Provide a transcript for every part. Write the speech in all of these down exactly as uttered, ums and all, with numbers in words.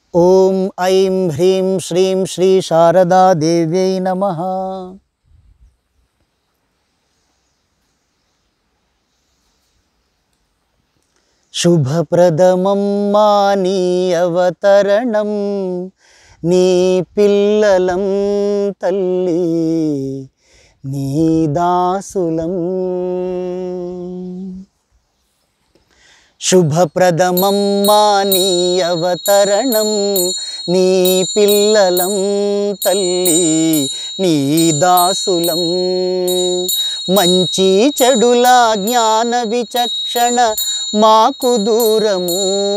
ओम ऐं ह्रीं श्रीं श्री शारदा देव्यै नमः। శుభప్రదమమ్మా నీ అవతరణం, నీ పిల్లలం తల్లి నీ దాసులం. శుభప్రదమమ్మా నీ అవతరణం, నీ పిల్లలం తల్లి నీ దాసులం. మంచి చెడుల జ్ఞాన విచక్షణ మాకు దూరము,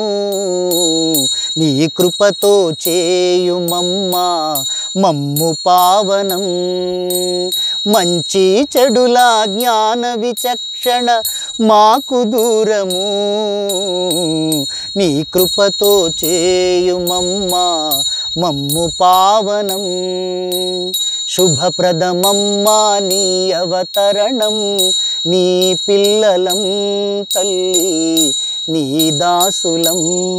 నీ కృపతో చేయుమమ్మా మమ్ము పావనం. మంచి చెడుల జ్ఞాన విచక్షణ మాకు దూరము, నీ కృపతో చేయుమమ్మా మమ్ము పావనం. శుభప్రదమమ్మా నీ అవతరణం, నీ పిల్లలం తల్లి నీ దాసులం.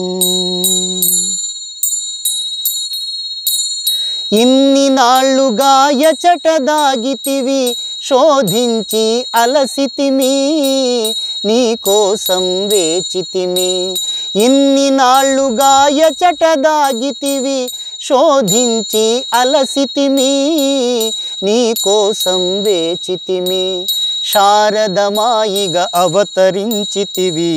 ఇన్ని నాళ్ళుగా ఎచట దాగితివి, శోధించి అలసితిమి నీ కోసం వేచితిమి. ఇన్ని నాళ్ళుగా ఎచట దాగితివి, శోధించి అలసితిమి నీ కోసం వేచితిమి. శారదమాయిగా అవతరించితివి,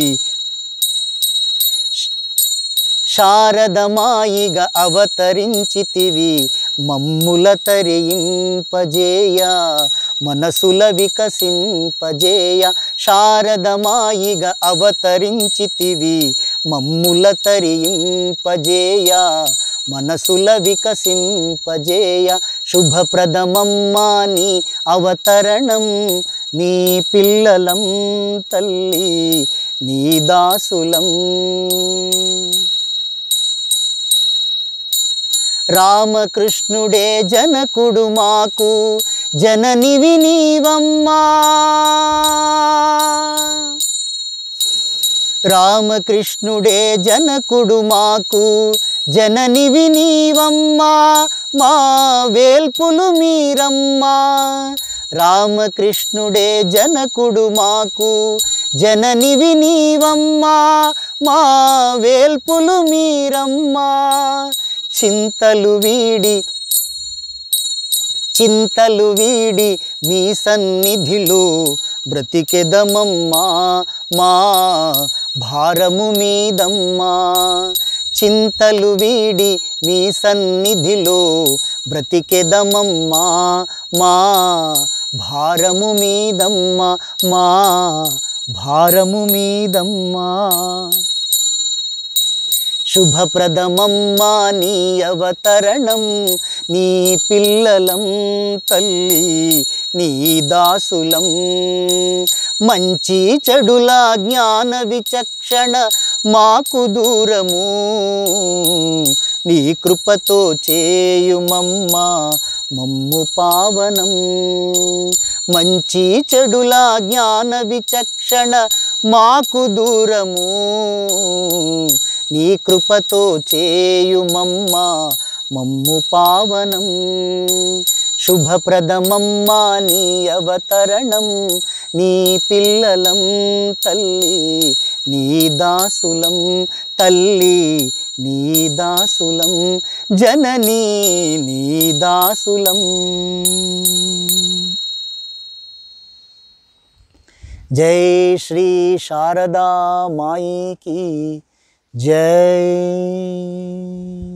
శారదమాయిగా అవతరించితివి. మమ్ముల తరింపజేయ మనసుల వికసింపజేయ. శారదమాయిగా అవతరించితివి, మమ్ముల తరింపజేయ మనసుల వికసింపజేయ. శుభప్రదమమ్మా నీ అవతరణం, నీ పిల్లలం తల్లి నీ దాసులం. రామకృష్ణుడే జనకుడు మాకు, జననివి నీవమ్మా. రామకృష్ణుడే జనకుడు మాకు, జననివి నీవమ్మా మా వేల్పులు మీరమ్మా. రామకృష్ణుడే జనకుడు మాకు, జననివి నీవమ్మా మా వేల్పులు మీరమ్మా. చింతలు వీడి చింతలు వీడి మీ సన్నిధిలో బ్రతికెదమమ్మా మా భారము మీదమ్మా. చింతలు వీడి మీ సన్నిధిలో బ్రతికెదమమ్మా మా భారము మీదమ్మా మా భారము మీదమ్మా. శుభప్రదమమ్మా నీ అవతరణం, నీ పిల్లలం తల్లి నీ దాసులం. మంచి చెడుల జ్ఞాన విచక్షణ మాకు దూరము, నీ కృపతో చేయుమమ్మా మమ్ము పావనం. మంచి చెడుల జ్ఞాన విచక్షణ మాకు దూరము, నీ కృపతో చేయుమమ్మా మమ్ము పావనం. శుభప్రదమమ్మా నీ అవతరణం, నీ పిల్లలం తల్లి నీ దాసులం. తల్లి నీ దాసులం, జననీ నీ దాసులం. జై శ్రీ శారదా మాయి की जय।